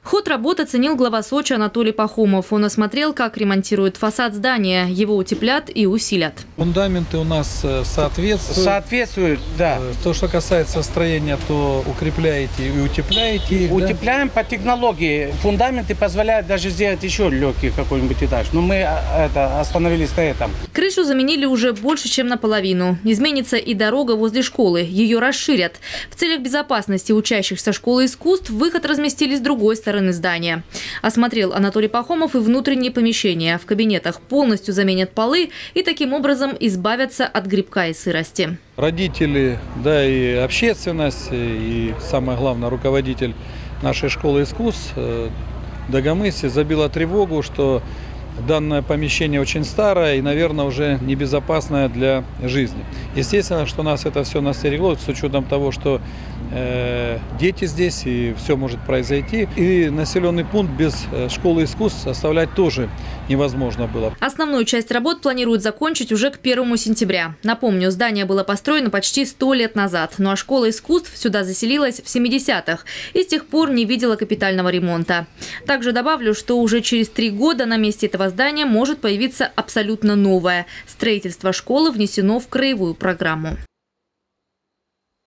Ход работ оценил глава Сочи Анатолий Пахомов. Он осмотрел, как ремонтируют фасад здания. Его утеплят и усилят. Фундаменты у нас соответствуют. Соответствуют, да. То, что касается строения, то укрепляете и утепляете их. Утепляем по технологии. Фундаменты позволяют даже сделать еще легкий какой-нибудь этаж. Но мы остановились на этом. Крышу заменили уже больше, чем наполовину. Изменится и дорога возле школы. Ее расширят. В целях безопасности учащихся школы искусств выход разместили с другой стороны здания. Осмотрел Анатолий Пахомов и внутренние помещения. В кабинетах полностью заменят полы и таким образом избавятся от грибка и сырости. Родители, да и общественность, и самое главное руководитель нашей школы искусств Дагомыси забила тревогу, что данное помещение очень старое и, наверное, уже небезопасное для жизни. Естественно, что нас это все настерегло, с учетом того, что дети здесь и все может произойти. И населенный пункт без школы искусств оставлять тоже невозможно было. Основную часть работ планируют закончить уже к 1 сентября. Напомню, здание было построено почти 100 лет назад. Ну а школа искусств сюда заселилась в 70-х и с тех пор не видела капитального ремонта. Также добавлю, что уже через 3 года на месте этого здания может появиться абсолютно новое. Строительство школы внесено в краевую программу.